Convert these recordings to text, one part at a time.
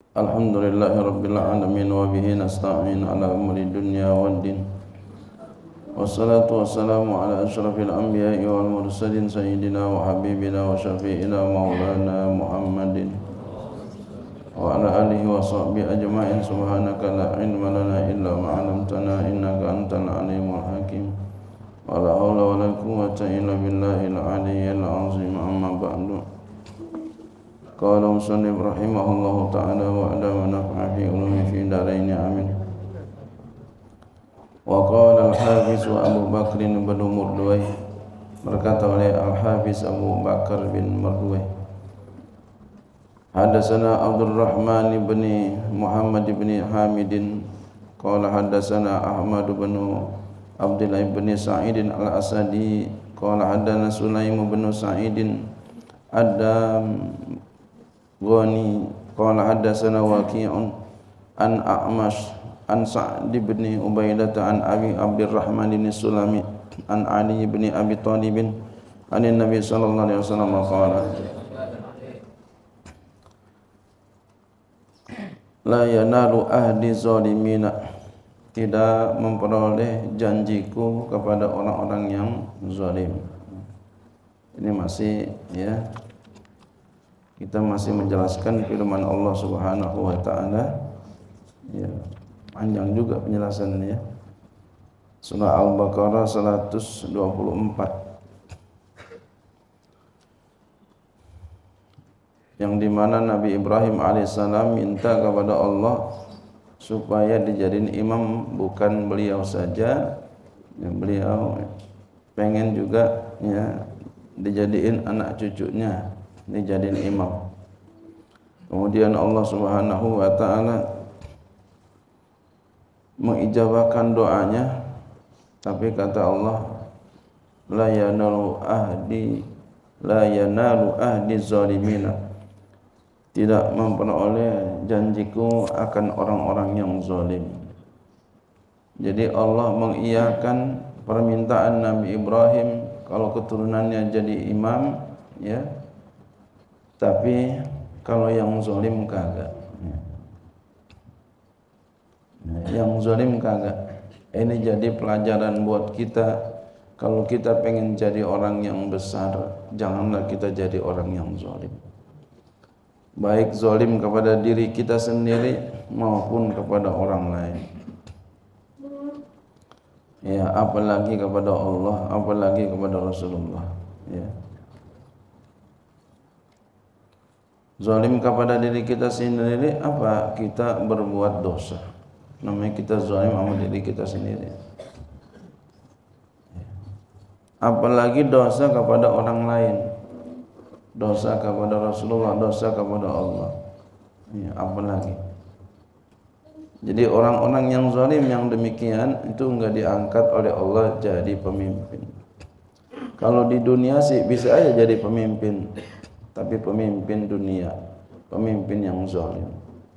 Alhamdulillahirabbil alamin wa bihi nasta'in ala umuri dunya waddin. Wassalatu wassalamu ala asyrafil anbiya'i wal mursalin sayyidina wa habibina wa syafi'ina maulana Muhammadin wa ala alihi wa sahbihi ajma'in. Subhanaka la ilma lana illa ma 'allamtana innaka antal alimul hakim. Wa la haula wa la quwwata illa billahil aliyyil azim. Amma ba'du. Qala musannif rahimahullahu ta'ala wa adama naf'a fi ulumi fi daraini amin. Wa qala al-hafiz Abu Bakr bin Mardawai, berkata oleh al-hafiz Abu Bakar bin Mardawai, hadatsana Abdurrahman bin Muhammad bin Hamidin qala hadatsana Ahmad bin Abdullah bin Sa'id al-Asadi qala hadatsana Sulaim bin Sa'id Adam Ghani qala hadatsana Waqi'un an A'mash an Sa'd bin Ubaidah an Abi Abdurrahman bin Sulami an Ali bin Abi Thalib an Nabi sallallahu alaihi wasallam qala la yanalu ahdi zalimina, tidak memperoleh janjiku kepada orang-orang yang zalim. Ini masih kita masih menjelaskan firman Allah Subhanahu wa taala. Ya, panjang juga penjelasannya ya. Surah Al-Baqarah 124. Yang dimana Nabi Ibrahim alaihissalam minta kepada Allah supaya dijadiin imam, bukan beliau saja, ya, beliau pengen juga ya dijadiin anak cucunya dijadiin imam. Kemudian Allah Subhanahu wa taala mengijabahkan doanya, tapi kata Allah la yanalu ahdi zalimina, tidak memperoleh janjiku akan orang-orang yang zalim. Jadi Allah mengiyakan permintaan Nabi Ibrahim kalau keturunannya jadi imam, ya. Tapi kalau yang zalim kagak. Yang zalim kagak. Ini jadi pelajaran buat kita. Kalau kita pengen jadi orang yang besar, janganlah kita jadi orang yang zalim. Baik zalim kepada diri kita sendiri maupun kepada orang lain. Ya, apalagi kepada Allah, apalagi kepada Rasulullah, ya. Zalim kepada diri kita sendiri apa? Kita berbuat dosa. Namanya kita zalim sama diri kita sendiri. Apalagi dosa kepada orang lain. Dosa kepada Rasulullah, dosa kepada Allah. Ya, apalagi. Jadi orang-orang yang zalim yang demikian itu enggak diangkat oleh Allah jadi pemimpin. Kalau di dunia sih bisa aja jadi pemimpin, tapi pemimpin dunia, pemimpin yang zalim.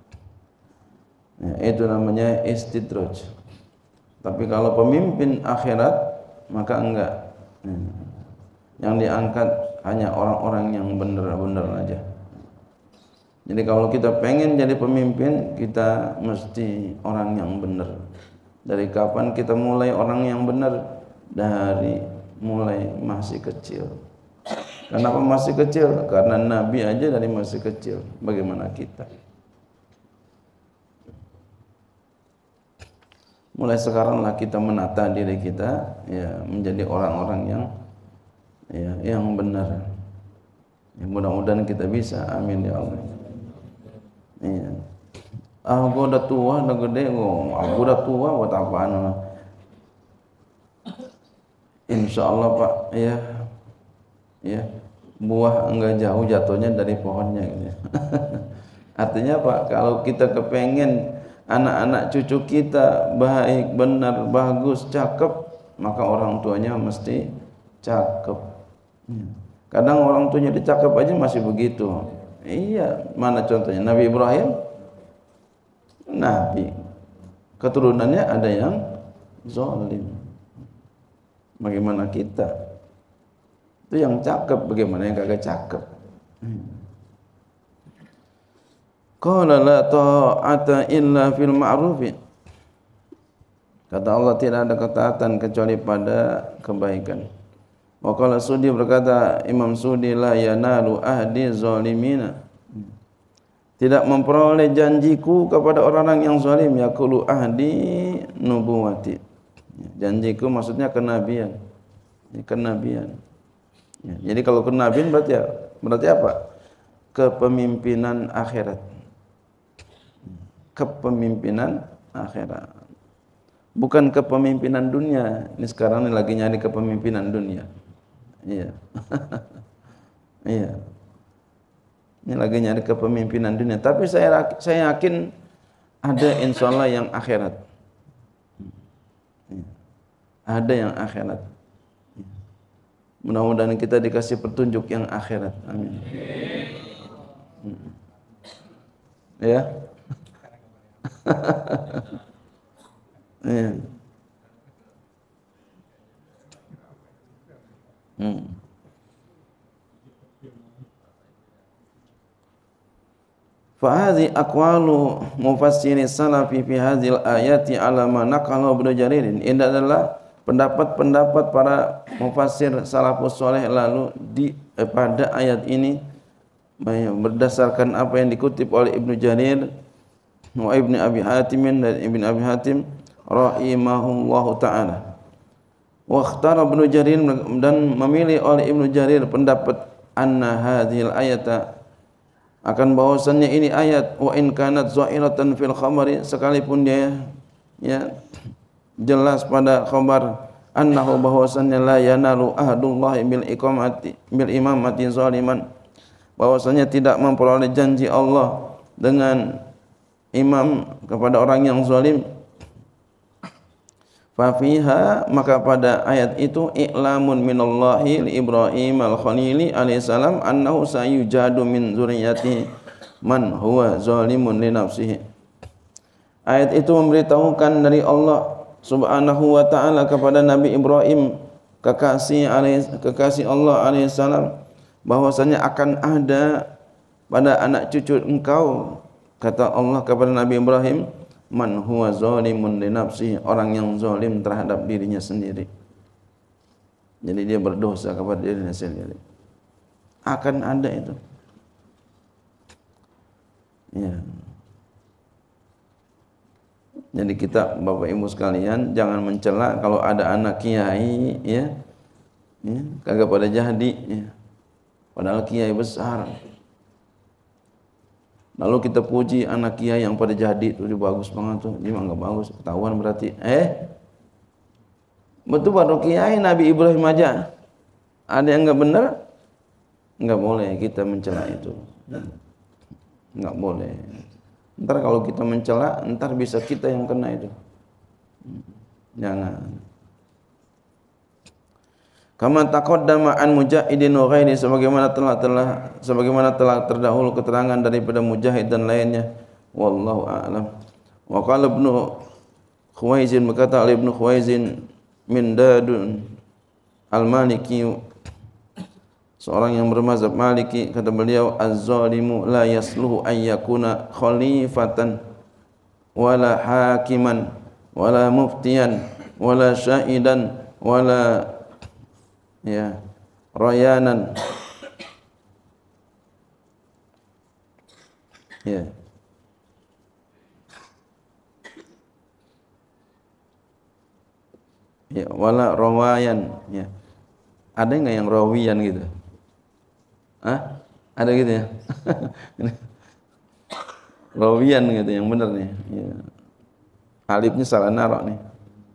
Ya, itu namanya istidraj. Tapi kalau pemimpin akhirat maka enggak. Yang diangkat hanya orang-orang yang benar-benar aja. Jadi kalau kita pengen jadi pemimpin, kita mesti orang yang benar. Dari kapan kita mulai orang yang benar? Dari mulai masih kecil. Kenapa masih kecil? Karena Nabi aja dari masih kecil. Bagaimana kita? Mulai sekaranglah kita menata diri kita, ya, menjadi orang-orang yang benar. Ya, mudah-mudahan kita bisa. Amin ya Allah. Iya. Aku udah tua, udah gede, aku udah tua, buat apaan? Insya Allah Pak, ya, buah enggak jauh jatuhnya dari pohonnya, gitu. Artinya Pak, kalau kita kepengen anak-anak cucu kita baik, benar, bagus, cakep, maka orang tuanya mesti cakep. Kadang orang tuanya dicakep aja masih begitu. Iya, mana contohnya? Nabi Ibrahim, Nabi, keturunannya ada yang zalim. Bagaimana kita? Itu yang cakep, bagaimana yang kagak cakep? Qala la ta'ata illa fil ma'rufi. Kata Allah, tidak ada ketaatan kecuali pada kebaikan. Wa qala Sudi, berkata Imam Sudi, la yanalu ahdi zalimina. Tidak memperoleh janjiku kepada orang-orang yang zalim. Yaqulu ahdi nubuwati. Janjiku maksudnya kenabian. Kenabian. Ya, jadi kalau kenabian berarti apa? Kepemimpinan akhirat. Kepemimpinan akhirat. Bukan kepemimpinan dunia. Ini sekarang ini lagi nyari kepemimpinan dunia. Iya. Iya. Ini lagi nyari kepemimpinan dunia. Tapi saya yakin ada insyaallah yang akhirat. Ada yang akhirat. Mudah-mudahan kita dikasih petunjuk yang akhirat. Amin. Ya. Ya. Fahadhi aqwalu mufassiri salafi fi hadhil ayati ala ma naqala Ibnu Jarir. Ini adalah pendapat-pendapat para mufassir salafus saleh lalu pada ayat ini berdasarkan apa yang dikutip oleh Ibnu Jarir wa Ibnu Abi Hatim dan Ibnu Abi Hatim rahimahullahu taala. Wa ikhtara Ibnu Jarir, dan memilih oleh Ibnu Jarir pendapat anna hadhil ayata, akan bahwasannya ini ayat, wa in kanat zahiratan fil khabari, sekalipun dia jelas pada khabar, annahu bahwasannya la yanalu ahdullah bil imamati zaliman, bahwasannya tidak memperoleh janji Allah dengan imam kepada orang yang zalim. Fa fiha, maka pada ayat itu i'lamun minallahi li Ibrahim al-Khalili alaihi salam annahu sayujadu min zurriyyati man huwa zalimun li nafsihi. Ayat itu memberitahukan dari Allah Subhanahu wa taala kepada Nabi Ibrahim kekasih Allah alaihi salam, bahwasanya akan ada pada anak cucu engkau, kata Allah kepada Nabi Ibrahim, man huwa zalimun li nafsihi, orang yang zalim terhadap dirinya sendiri. Jadi dia berdosa kepada dirinya sendiri. Akan ada itu. Ya. Jadi kita Bapak Ibu sekalian jangan mencela kalau ada anak kiai kagak pada jadi padahal kiai besar. Lalu kita puji anak kiai yang pada jadi itu, dia bagus banget tuh, dia enggak bagus, ketahuan berarti. Betul baru kiai Nabi Ibrahim aja ada yang enggak benar, enggak boleh kita mencela itu. Enggak boleh. Ntar kalau kita mencela, ntar bisa kita yang kena itu. Jangan. Kama taqaddama an Mujahidin wa ghairi, sebagaimana telah terdahulu keterangan daripada Mujahid dan lainnya. Wallahu a'lam. Wa qala Ibnu Khuwaizin, berkata oleh Ibnu Khuwaizin min Dadun al-Maliki, seorang yang bermazhab Maliki, kata beliau, az-zalimu la yasluhu an yakuna khalifatan wala hakiman wala muftiyan wala syahidan wala rayanan. Wala rawayan. Ada enggak yang rawiyan gitu? Ada gitu ya? Rawiyan gitu yang benar nih. Alifnya salah naruh nih.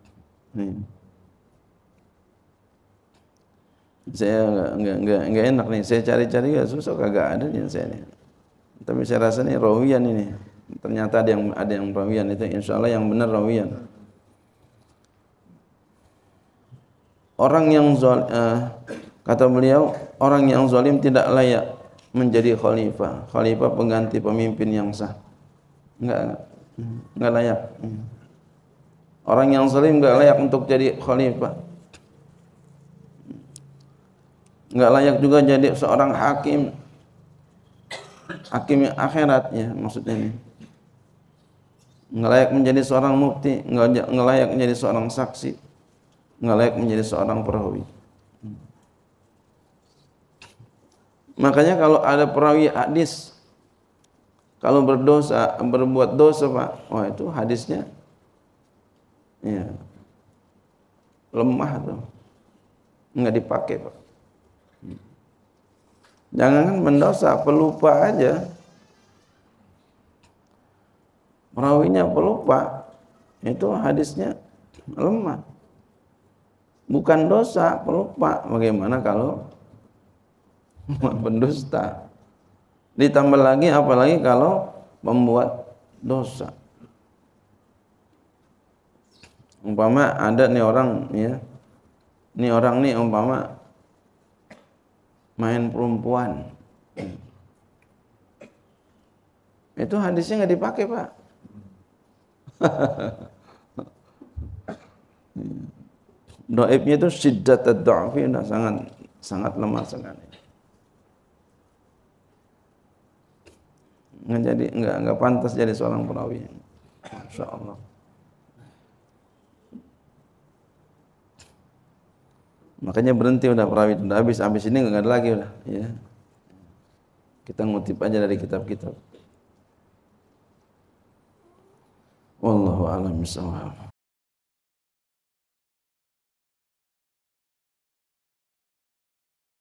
Saya enggak enak nih, saya cari-cari ya susah, kagak ada nih saya nih. Tapi saya rasa nih rawiyan ini. Ternyata ada yang rawiyan itu, insyaallah yang benar rawiyan. Orang yang kata beliau, orang yang zalim tidak layak menjadi khalifah. Khalifah pengganti pemimpin yang sah. Enggak layak. Orang yang zalim enggak layak untuk jadi khalifah. Enggak layak juga jadi seorang hakim. hakim akhiratnya maksudnya ini. Nggak layak menjadi seorang mufti, nggak layak menjadi seorang saksi, nggak layak menjadi seorang perawi. Makanya kalau ada perawi hadis kalau berbuat dosa Pak, wah itu hadisnya ya, lemah tuh, nggak dipakai Pak. Jangan mendosa, pelupa aja. Perawinya pelupa, itu hadisnya lemah. Bukan dosa, pelupa. Bagaimana kalau pendusta? Ditambah lagi, apalagi kalau membuat dosa. Umpama ada nih orang, ya, nih orang nih umpama main perempuan, itu hadisnya nggak dipakai Pak. Dhaifnya itu syiddat ad-dha'fi, sangat lemah sekali. Nggak pantas jadi seorang perawi. Insyaallah. Makanya berhenti udah perawi, udah habis ini nggak ada lagi udah, ya. Kita ngutip aja dari kitab-kitab. Wallahu a'lam bishawab.